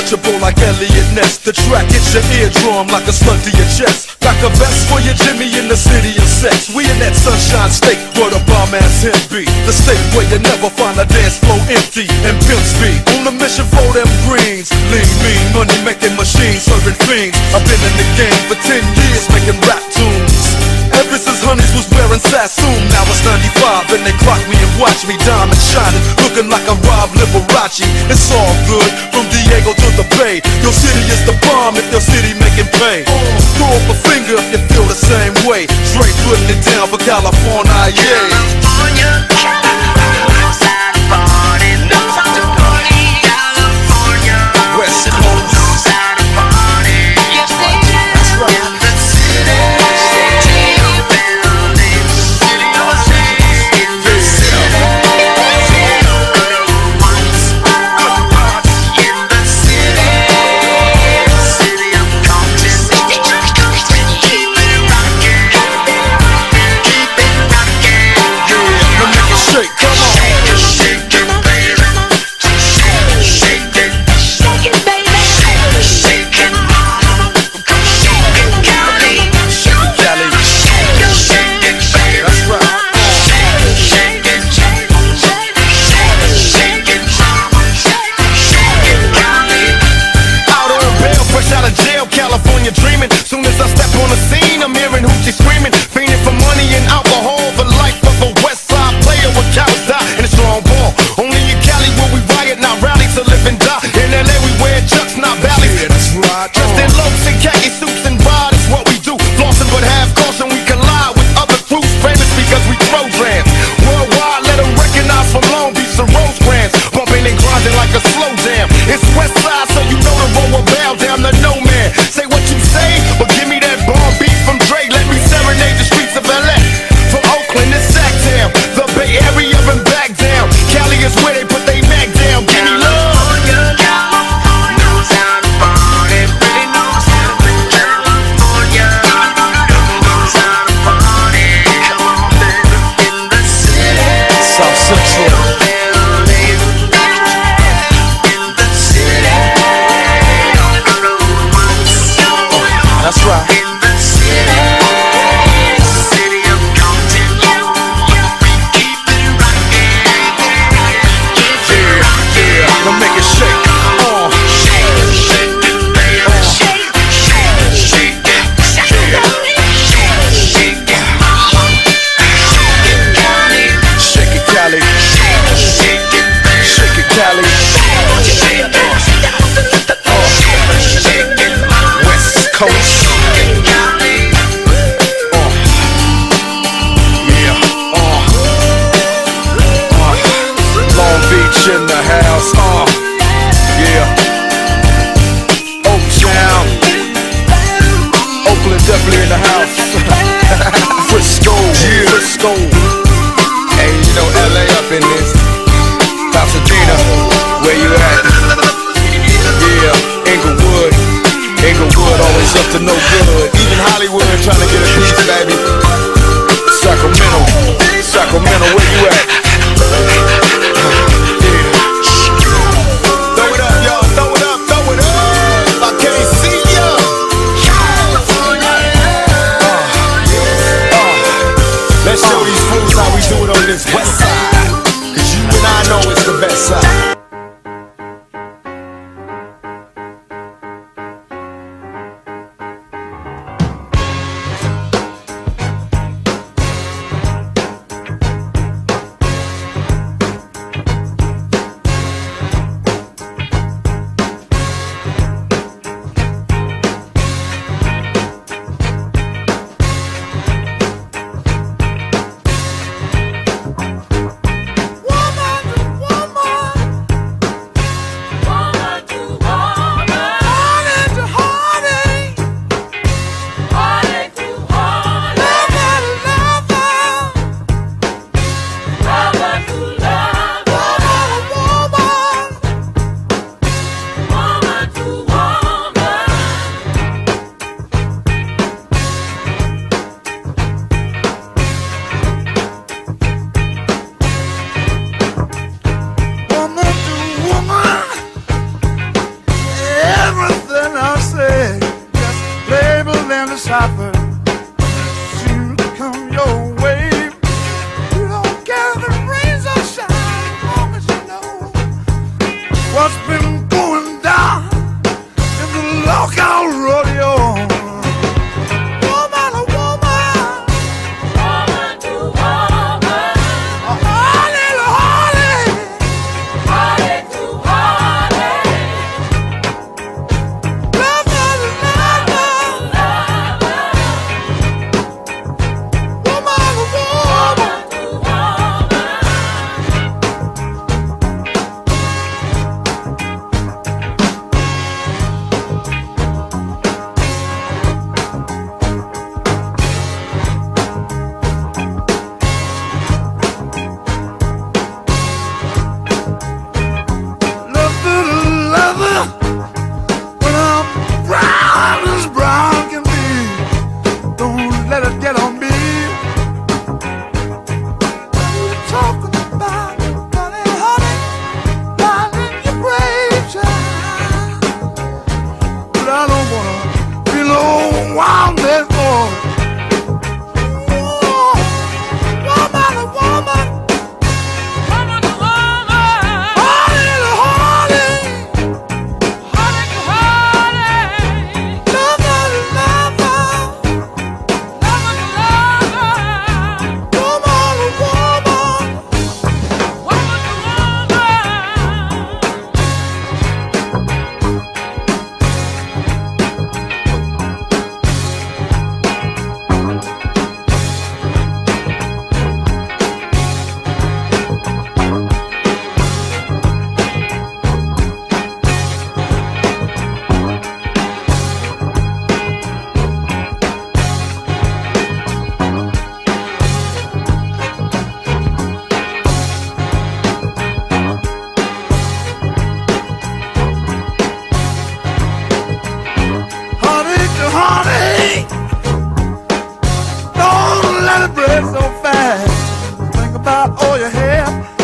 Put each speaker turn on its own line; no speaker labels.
untouchable like Elliot Ness. The track hits your eardrum like a slug to your chest. Back a vest for your Jimmy in the city of sex. We in that sunshine state where the bomb ass him be. The state where you never find a dance floor empty and pimp speed. On a mission for them greens. Lean, mean, money making machines, serving fiends. I've been in the game for 10 years making rap tunes. Ever since Honeys was wearing Sassoon. Now it's 95 and they clock me and watch me diamond shining, looking like I'm Rob Liberace. It's all good, from Diego to the Bay. Your city is the bomb if your city making pay. Throw up a finger if you feel the same way. Straight putting it down for California, yeah.
California, knows how to party, knows how to party. California,
West Coast,
knows how to party. Yes, they do.
That's right.
In the city, building, city of cities. In the city, good ones, good parts. In the city, city of Compton. Keep it rockin', keep it rockin'.
Let me make it shake, come on.
Shake it, shake it, baby. Shake it, shake it, baby. Shake it, mama. Shake it, Cali.
Shake it, Cali.
Shake it, shake it, baby.
That's right.
Shake it, shake it, shake it, shake it, mama. Shake it, Cali.
Out on bail, fresh out of jail, California dreaming. Soon as I step on the scene, I'm hearing hoochie screaming, fiending for money and alcohol. The life of a West Side player with cowards die in a strong ball. Only in Cali will we riot, not rally to live and die. In LA we wear chucks, not valleys.
Yeah, that's right.
Dressed in loafs and khaki suits and ride is what we do. Flossing but have caution, we collide with other crews. Famous because we throw grams. Worldwide, let them recognize from Long Beach to Rosecrans. Bumping and grinding like a slow jam. It's West Side, so you know the road will bow down to no man. Say what you say, but give me that bomb beat from Dre. Let me serenade the streets of LA. From Oakland to Sacktown, the Bay Area and back down. Cali is where they put they neck down. Give me love.
California, knows how to party, really knows how to play. California, knows how to party. Come on, baby, in the city.
South Central.
Building, in the city. Good ones,
That's right.
in the city. City of Compton, we keep it rockin'. Keep it rockin'.
Now make it shake.
Shake it, shake it, baby. Shake it, shake it, shake it, shake it, shake it, mama. Shake it, Cali.
Shake it, Cali.
Shake it, shake it, baby.
Shake it, Cali.
Shake it, shake it, mama.
West Coast.
Shake it, Cali.
Yeah. Long Beach in the house. Yeah. Oaktown. Oakland definitely in the house. Frisco. Yeah. Frisco. Hey, you know LA up in this. Pasadena. Where you at? Yeah. Inglewood. Inglewood always up to no good. Even Hollywood trying to get a piece, baby. Sacramento. Sacramento, where you at? Throw it up, y'all. Throw it up, throw it up. I can't see ya. Let's show these fools how we do it on this west side. Cause you and I know it's the best side.
traffic seems to come your way. You don't care if it rains or shine, as long as you know what's been going down in the lockout rodeo. Woman to woman,
Woman to woman,
hardy to hardy,
heartache to heartache,
lover to lover, woman to woman.
woman to woman.
Lover, when I'm brown as brown can be, don't let it get on me. You talking about honey, honey, darling, you brave child, but I don't wanna be no wild man boy. Woman to woman,
Woman to woman,
hardy to hardy.
heartache to heartache,
Lover to lover,
lover to lover,
woman to woman,
woman to woman.
heartache to heartache. Don't let it break so fast. Think about all you have